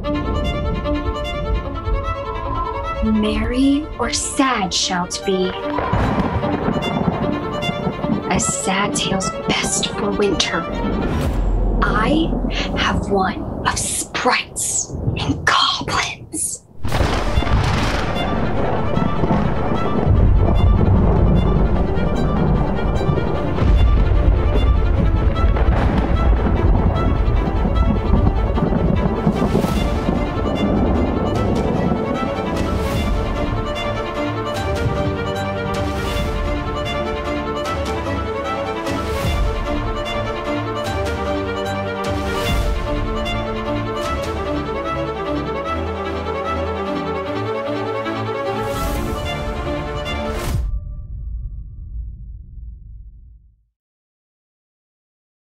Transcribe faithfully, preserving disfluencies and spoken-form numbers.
Merry or sad shalt be. A sad tale's best for winter. I have one of sprites and